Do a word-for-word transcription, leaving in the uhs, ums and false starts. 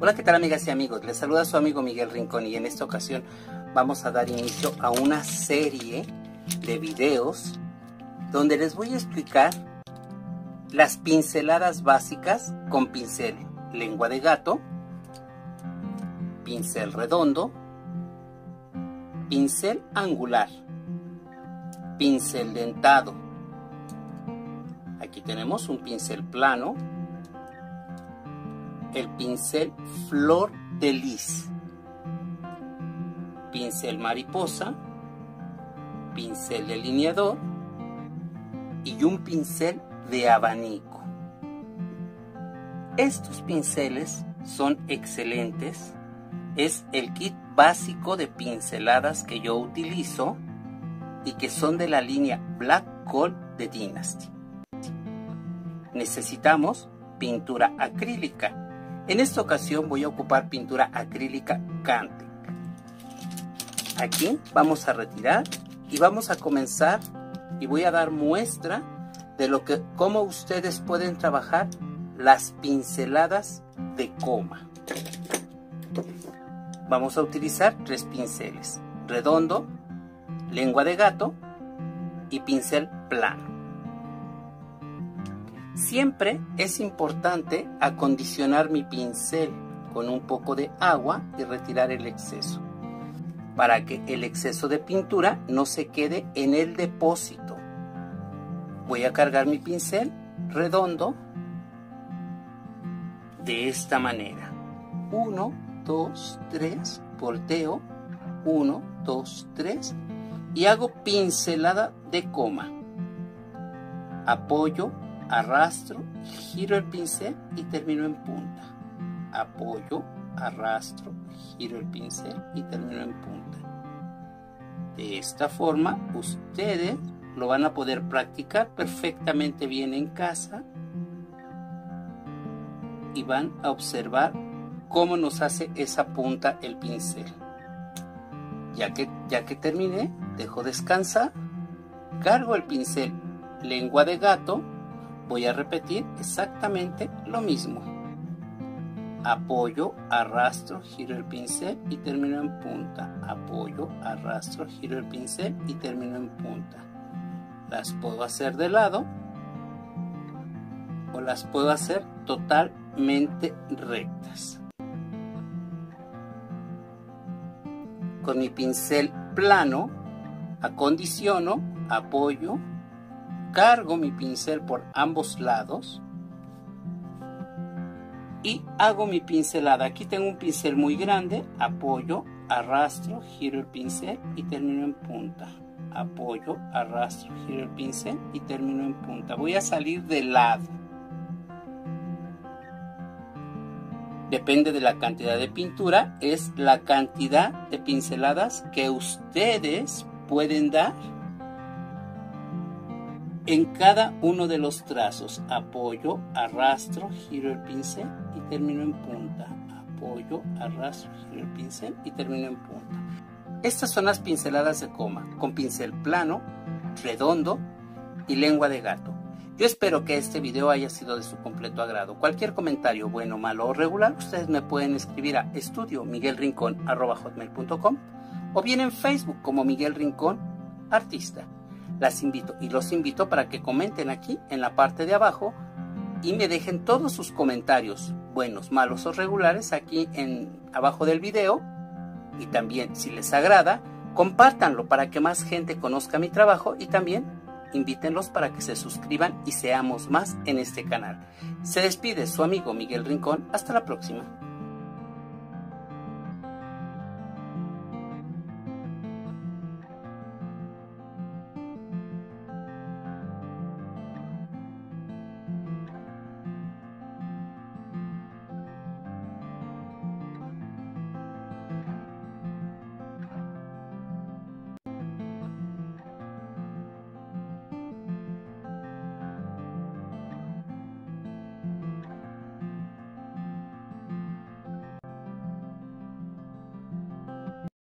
Hola, ¿qué tal amigas y amigos? Les saluda su amigo Miguel Rincón y en esta ocasión vamos a dar inicio a una serie de videos donde les voy a explicar las pinceladas básicas con pincel lengua de gato, pincel redondo, pincel angular, pincel dentado. Aquí tenemos un pincel plano, el pincel flor de lis, pincel mariposa, pincel delineador y un pincel de abanico. Estos pinceles son excelentes. Es el kit básico de pinceladas que yo utilizo y que son de la línea Black Gold de Dynasty. Necesitamos pintura acrílica. En esta ocasión voy a ocupar pintura acrílica Cantex. Aquí vamos a retirar y vamos a comenzar y voy a dar muestra de lo que cómo ustedes pueden trabajar las pinceladas de coma. Vamos a utilizar tres pinceles: redondo, lengua de gato y pincel plano. Siempre es importante acondicionar mi pincel con un poco de agua y retirar el exceso, para que el exceso de pintura no se quede en el depósito. Voy a cargar mi pincel redondo de esta manera. uno, dos, tres, volteo, uno, dos, tres y hago pincelada de coma. Apoyo, arrastro, giro el pincel y termino en punta. Apoyo, arrastro, giro el pincel y termino en punta. De esta forma ustedes lo van a poder practicar perfectamente bien en casa y van a observar cómo nos hace esa punta el pincel. Ya que, ya que terminé, dejo descansar, cargo el pincel lengua de gato, voy a repetir exactamente lo mismo. Apoyo, arrastro, giro el pincel y termino en punta. Apoyo, arrastro, giro el pincel y termino en punta. Las puedo hacer de lado o las puedo hacer totalmente rectas. Con mi pincel plano acondiciono, apoyo, cargo mi pincel por ambos lados y hago mi pincelada. Aquí tengo un pincel muy grande, apoyo, arrastro, giro el pincel y termino en punta. Apoyo, arrastro, giro el pincel y termino en punta. Voy a salir de lado. Depende de la cantidad de pintura, es la cantidad de pinceladas que ustedes pueden dar en cada uno de los trazos. Apoyo, arrastro, giro el pincel y termino en punta. Apoyo, arrastro, giro el pincel y termino en punta. Estas son las pinceladas de coma, con pincel plano, redondo y lengua de gato. Yo espero que este video haya sido de su completo agrado. Cualquier comentario, bueno, malo o regular, ustedes me pueden escribir a estudio miguel rincón arroba hotmail punto com o bien en Facebook como Miguel Rincón Artista. Las invito y los invito para que comenten aquí en la parte de abajo y me dejen todos sus comentarios, buenos, malos o regulares, aquí en abajo del video. Y también, si les agrada, compártanlo para que más gente conozca mi trabajo y también invítenlos para que se suscriban y seamos más en este canal. Se despide su amigo Miguel Rincón. Hasta la próxima.